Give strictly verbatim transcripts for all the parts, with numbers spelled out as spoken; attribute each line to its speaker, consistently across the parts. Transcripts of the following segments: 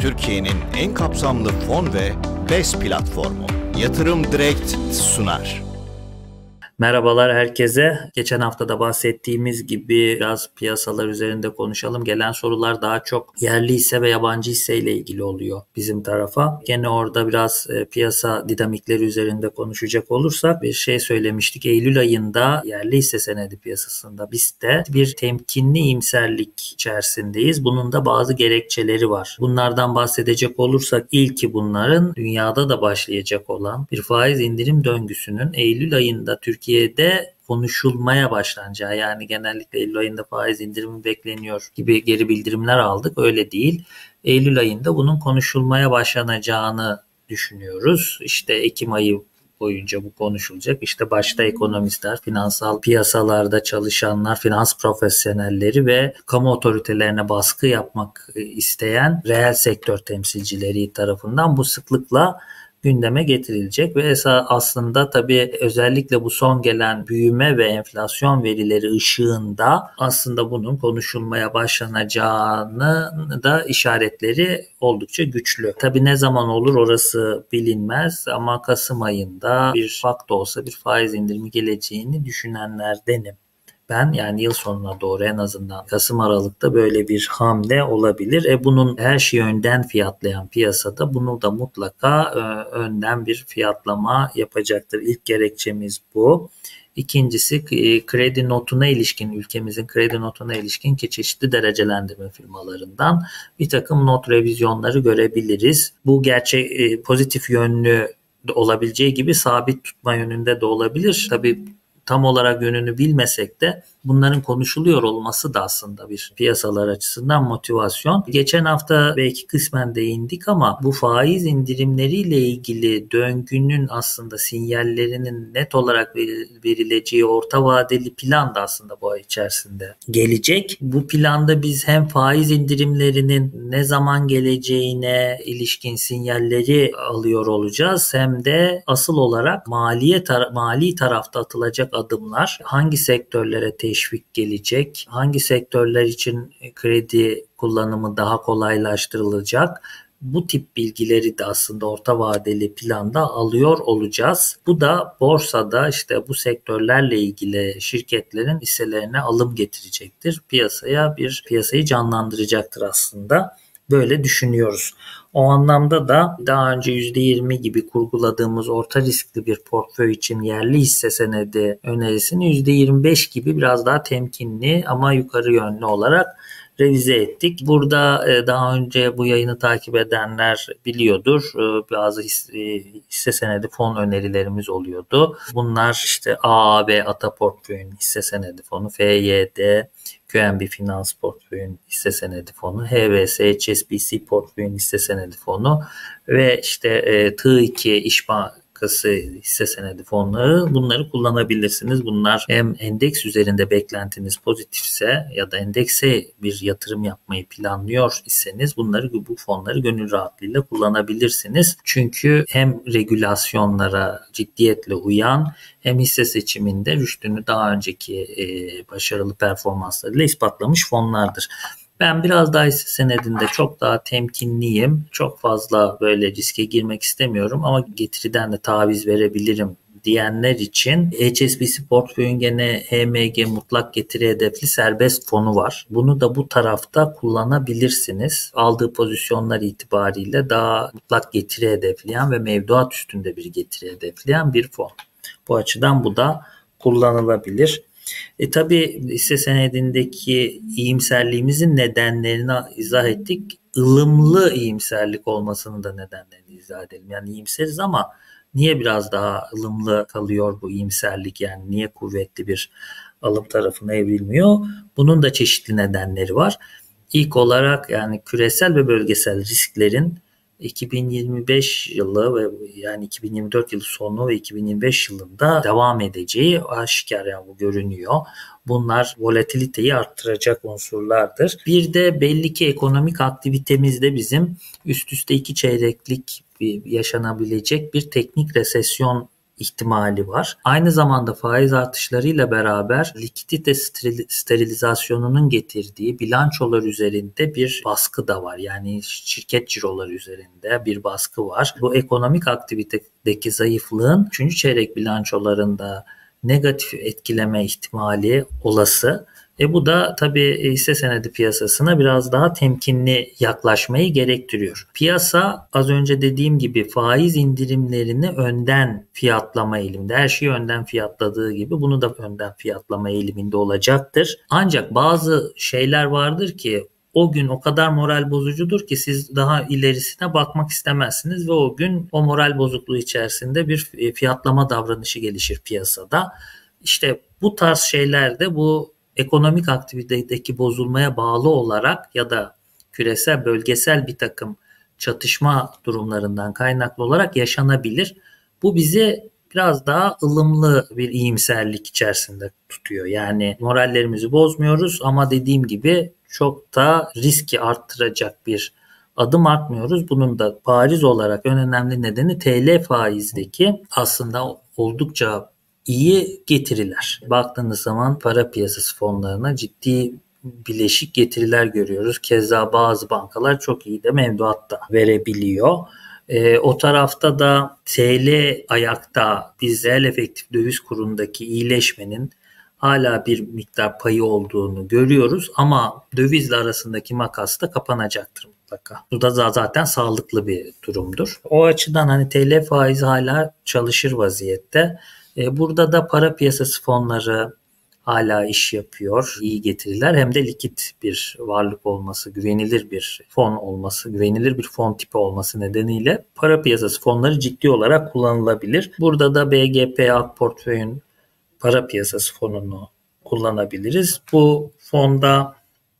Speaker 1: Türkiye'nin en kapsamlı fon ve BES platformu Yatırım Direkt sunar.
Speaker 2: Merhabalar herkese. Geçen hafta da bahsettiğimiz gibi biraz piyasalar üzerinde konuşalım. Gelen sorular daha çok yerli hisse ve yabancı hisse ile ilgili oluyor bizim tarafa. Gene orada biraz e, piyasa dinamikleri üzerinde konuşacak olursak bir şey söylemiştik. Eylül ayında yerli hisse senedi piyasasında biz de bir temkinli iyimserlik içerisindeyiz. Bunun da bazı gerekçeleri var. Bunlardan bahsedecek olursak ilki bunların dünyada da başlayacak olan bir faiz indirim döngüsünün Eylül ayında Türkiye Türkiye'de konuşulmaya başlanacağı, yani genellikle Eylül ayında faiz indirimi bekleniyor gibi geri bildirimler aldık. Öyle değil. Eylül ayında bunun konuşulmaya başlanacağını düşünüyoruz. İşte Ekim ayı boyunca bu konuşulacak. İşte başta ekonomistler, finansal piyasalarda çalışanlar, finans profesyonelleri ve kamu otoritelerine baskı yapmak isteyen reel sektör temsilcileri tarafından bu sıklıkla gündeme getirilecek ve esas aslında tabii özellikle bu son gelen büyüme ve enflasyon verileri ışığında aslında bunun konuşulmaya başlanacağını da işaretleri oldukça güçlü. Tabii ne zaman olur orası bilinmez ama Kasım ayında bir ufak da olsa bir faiz indirimi geleceğini düşünenlerdenim. Ben yani yıl sonuna doğru en azından Kasım Aralık'ta böyle bir hamle olabilir. E bunun her şeyi önden fiyatlayan piyasada bunu da mutlaka e, önden bir fiyatlama yapacaktır. İlk gerekçemiz bu. İkincisi e, kredi notuna ilişkin, ülkemizin kredi notuna ilişkin ki çeşitli derecelendirme firmalarından bir takım not revizyonları görebiliriz. Bu gerçek e, pozitif yönlü olabileceği gibi sabit tutma yönünde de olabilir. Tabii tam olarak yönünü bilmesek de bunların konuşuluyor olması da aslında bir piyasalar açısından motivasyon. Geçen hafta belki kısmen değindik ama bu faiz indirimleriyle ilgili döngünün aslında sinyallerinin net olarak verileceği orta vadeli plan da aslında bu ay içerisinde gelecek. Bu planda biz hem faiz indirimlerinin ne zaman geleceğine ilişkin sinyalleri alıyor olacağız hem de asıl olarak maliye tar- mali tarafta atılacak adımlar, hangi sektörlere teşvik gelecek, hangi sektörler için kredi kullanımı daha kolaylaştırılacak, bu tip bilgileri de aslında orta vadeli planda alıyor olacağız. Bu da borsada işte bu sektörlerle ilgili şirketlerin hisselerine alım getirecektir. Piyasaya bir piyasayı canlandıracaktır aslında. Böyle düşünüyoruz. O anlamda da daha önce yüzde yirmi gibi kurguladığımız orta riskli bir portföy için yerli hisse senedi önerisini yüzde yirmi beş gibi biraz daha temkinli ama yukarı yönlü olarak revize ettik. Burada daha önce bu yayını takip edenler biliyordur. Bazı hisse senedi fon önerilerimiz oluyordu. Bunlar işte A A B Ata Portföy'ün hisse senedi fonu, F Y D Q N B Finans Portföy'ün hisse senedi fonu, H V S H S B C Portföy'ün hisse senedi fonu ve işte e, T iki İş Bankası hisse senedi fonları, bunları kullanabilirsiniz. Bunlar hem endeks üzerinde beklentiniz pozitifse ya da endekse bir yatırım yapmayı planlıyor iseniz bunları, bu fonları gönül rahatlığıyla kullanabilirsiniz. Çünkü hem regülasyonlara ciddiyetle uyan hem hisse seçiminde rüştünü daha önceki e, başarılı performanslarıyla ispatlamış fonlardır. Ben biraz daha hisse senedinde çok daha temkinliyim. Çok fazla böyle riske girmek istemiyorum ama getiriden de taviz verebilirim diyenler için H S B C portföyün gene H M G mutlak getiri hedefli serbest fonu var. Bunu da bu tarafta kullanabilirsiniz. Aldığı pozisyonlar itibariyle daha mutlak getiri hedefleyen ve mevduat üstünde bir getiri hedefleyen bir fon. Bu açıdan bu da kullanılabilir. E tabi hisse senedindeki iyimserliğimizin nedenlerini izah ettik. Ilımlı iyimserlik olmasının da nedenlerini izah edelim. Yani iyimseriz ama niye biraz daha ılımlı kalıyor bu iyimserlik? Yani niye kuvvetli bir alım tarafına evrilmiyor? Bunun da çeşitli nedenleri var. İlk olarak yani küresel ve bölgesel risklerin iki bin yirmi beş yılı ve yani iki bin yirmi dört yılı sonu ve iki bin yirmi beş yılında devam edeceği aşikar, yani bu görünüyor. Bunlar volatiliteyi arttıracak unsurlardır. Bir de belli ki ekonomik aktivitemizde bizim üst üste iki çeyreklik yaşanabilecek bir teknik resesyon ihtimali var. Aynı zamanda faiz artışlarıyla beraber likidite sterilizasyonunun getirdiği bilançolar üzerinde bir baskı da var. Yani şirket ciroları üzerinde bir baskı var. Bu ekonomik aktivitedeki zayıflığın üçüncü çeyrek bilançolarında negatif etkileme ihtimali olası. E bu da tabii hisse senedi piyasasına biraz daha temkinli yaklaşmayı gerektiriyor. Piyasa az önce dediğim gibi faiz indirimlerini önden fiyatlama eğiliminde. Her şeyi önden fiyatladığı gibi bunu da önden fiyatlama eğiliminde olacaktır. Ancak bazı şeyler vardır ki o gün o kadar moral bozucudur ki siz daha ilerisine bakmak istemezsiniz ve o gün o moral bozukluğu içerisinde bir fiyatlama davranışı gelişir piyasada. İşte bu tarz şeylerde bu ekonomik aktivitedeki bozulmaya bağlı olarak ya da küresel, bölgesel bir takım çatışma durumlarından kaynaklı olarak yaşanabilir. Bu bizi biraz daha ılımlı bir iyimserlik içerisinde tutuyor. Yani morallerimizi bozmuyoruz ama dediğim gibi çok da riski arttıracak bir adım atmıyoruz. Bunun da bariz olarak en önemli nedeni T L faizdeki aslında oldukça iyi getiriler. Baktığınız zaman para piyasası fonlarına ciddi bileşik getiriler görüyoruz. Keza bazı bankalar çok iyi de mevduat da verebiliyor. E, o tarafta da T L ayakta biz reel efektif döviz kurundaki iyileşmenin hala bir miktar payı olduğunu görüyoruz ama dövizle arasındaki makas da kapanacaktır mutlaka. Bu da zaten sağlıklı bir durumdur. O açıdan hani T L faizi hala çalışır vaziyette. Burada da para piyasası fonları hala iş yapıyor, iyi getiriler. Hem de likit bir varlık olması, güvenilir bir fon olması, güvenilir bir fon tipi olması nedeniyle para piyasası fonları ciddi olarak kullanılabilir. Burada da B G P Ak Portföy'ün para piyasası fonunu kullanabiliriz. Bu fonda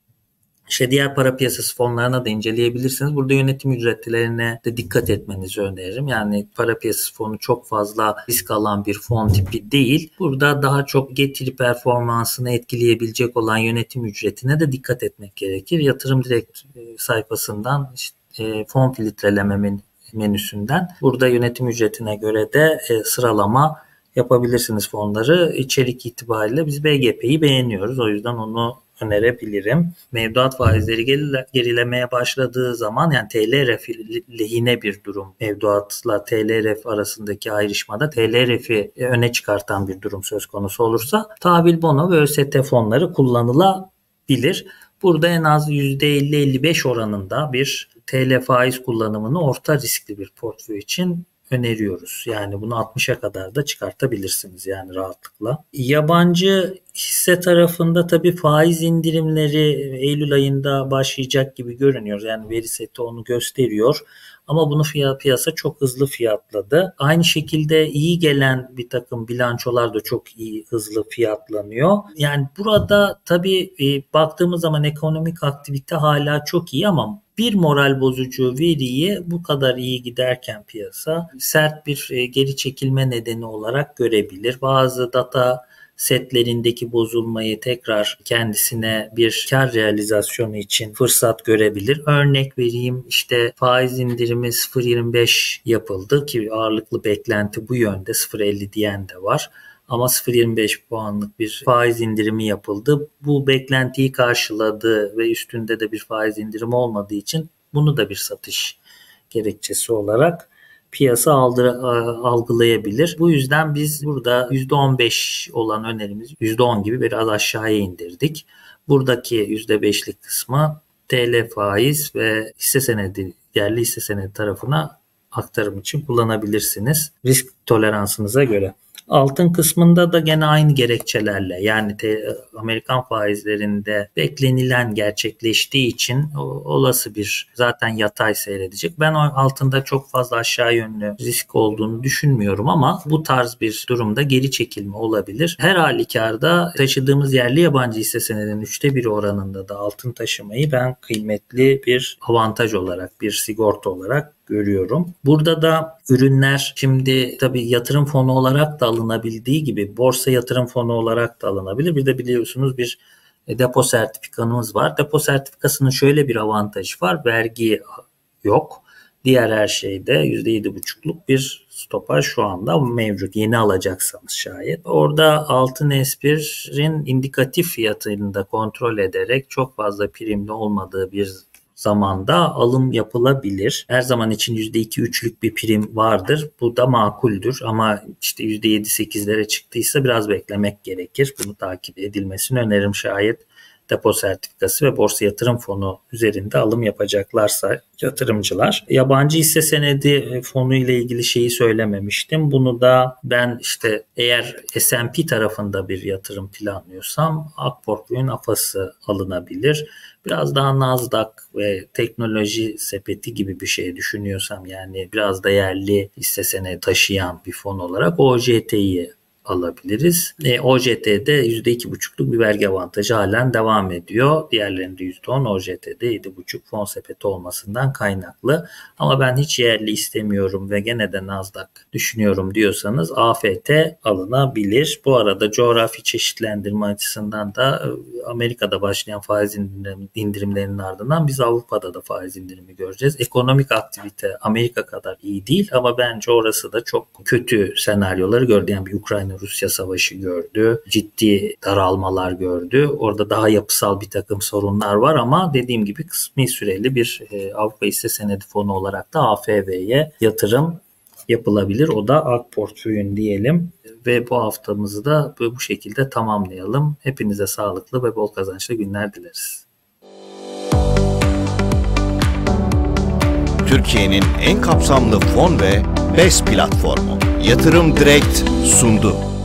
Speaker 2: İşte diğer para piyasası fonlarına da inceleyebilirsiniz. Burada yönetim ücretlerine de dikkat etmenizi öneririm. Yani para piyasası fonu çok fazla risk alan bir fon tipi değil. Burada daha çok getiri performansını etkileyebilecek olan yönetim ücretine de dikkat etmek gerekir. Yatırım Direkt sayfasından işte fon filtreleme menüsünden burada yönetim ücretine göre de sıralama yapabilirsiniz fonları. İçerik itibariyle biz B G P'yi beğeniyoruz. O yüzden onu önerebilirim. Mevduat faizleri gerilemeye başladığı zaman yani T L ref lehine bir durum. Mevduatla T L ref arasındaki ayrışmada T L refi öne çıkartan bir durum söz konusu olursa tahvil bono ve Ö S T fonları kullanılabilir. Burada en az yüzde elli elli beş oranında bir T L faiz kullanımını orta riskli bir portföy için öneriyoruz. Yani bunu altmışa kadar da çıkartabilirsiniz yani rahatlıkla. Yabancı hisse tarafında tabii faiz indirimleri Eylül ayında başlayacak gibi görünüyor. Yani veri seti onu gösteriyor. Ama bunu piyasa çok hızlı fiyatladı. Aynı şekilde iyi gelen bir takım bilançolar da çok iyi hızlı fiyatlanıyor. Yani burada tabii baktığımız zaman ekonomik aktivite hala çok iyi ama bir moral bozucu veriyi bu kadar iyi giderken piyasa sert bir geri çekilme nedeni olarak görebilir. Bazı data setlerindeki bozulmayı tekrar kendisine bir kar realizasyonu için fırsat görebilir. Örnek vereyim işte faiz indirimi sıfır virgül yirmi beş yapıldı ki ağırlıklı beklenti bu yönde sıfır virgül elli diyen de var. Ama sıfır virgül yirmi beş puanlık bir faiz indirimi yapıldı. Bu beklentiyi karşıladı ve üstünde de bir faiz indirimi olmadığı için bunu da bir satış gerekçesi olarak piyasa algılayabilir. Bu yüzden biz burada yüzde on beş olan önerimizi yüzde on gibi biraz aşağıya indirdik. Buradaki yüzde beşlik kısmı T L faiz ve hisse senedi, yerli hisse senedi tarafına aktarım için kullanabilirsiniz. Risk toleransınıza göre. Altın kısmında da gene aynı gerekçelerle yani te, Amerikan faizlerinde beklenilen gerçekleştiği için olası bir zaten yatay seyredecek. Ben altında çok fazla aşağı yönlü risk olduğunu düşünmüyorum ama bu tarz bir durumda geri çekilme olabilir. Her halükarda taşıdığımız yerli yabancı hisse senedinin üçte biri oranında da altın taşımayı ben kıymetli bir avantaj olarak, bir sigorta olarak görüyorum. Burada da ürünler şimdi tabii yatırım fonu olarak da alınabildiği gibi borsa yatırım fonu olarak da alınabilir. Bir de biliyorsunuz bir depo sertifikamız var. Depo sertifikasının şöyle bir avantajı var. Vergi yok. Diğer her şeyde yüzde yedi buçukluk bir stopaj şu anda mevcut. Yeni alacaksanız şayet. Orada altın S birin indikatif fiyatını da kontrol ederek çok fazla primli olmadığı bir zamanda alım yapılabilir. Her zaman için yüzde iki üçlük bir prim vardır. Bu da makuldür ama işte yüzde yedi sekizlere çıktıysa biraz beklemek gerekir. Bunu takip edilmesini öneririm şayet depo sertifikası ve borsa yatırım fonu üzerinde alım yapacaklarsa yatırımcılar. Yabancı hisse senedi fonu ile ilgili şeyi söylememiştim. Bunu da ben işte eğer S and P tarafında bir yatırım planlıyorsam Akportföy'ün A F A'sı alınabilir. Biraz daha Nasdaq ve teknoloji sepeti gibi bir şey düşünüyorsam, yani biraz da yerli hisse senedi taşıyan bir fon olarak O J T'yi alabiliriz. E, O J T'de yüzde iki buçukluk bir vergi avantajı halen devam ediyor. Diğerlerinde yüzde on, O J T'de yedi buçuk fon sepeti olmasından kaynaklı. Ama ben hiç yerli istemiyorum ve gene de Nasdaq düşünüyorum diyorsanız A F T alınabilir. Bu arada coğrafi çeşitlendirme açısından da Amerika'da başlayan faiz indirim, indirimlerinin ardından biz Avrupa'da da faiz indirimi göreceğiz. Ekonomik aktivite Amerika kadar iyi değil ama bence orası da çok kötü senaryoları gördü. Yani bir Ukrayna Rusya savaşı gördü. Ciddi daralmalar gördü. Orada daha yapısal bir takım sorunlar var ama dediğim gibi kısmi süreli bir e, Avrupa hisse senedi fonu olarak da A F V'ye yatırım yapılabilir. O da Akportföy'ün diyelim ve bu haftamızı da bu şekilde tamamlayalım. Hepinize sağlıklı ve bol kazançlı günler dileriz.
Speaker 1: Türkiye'nin en kapsamlı fon ve B E S platformu Yatırım Direkt sundu.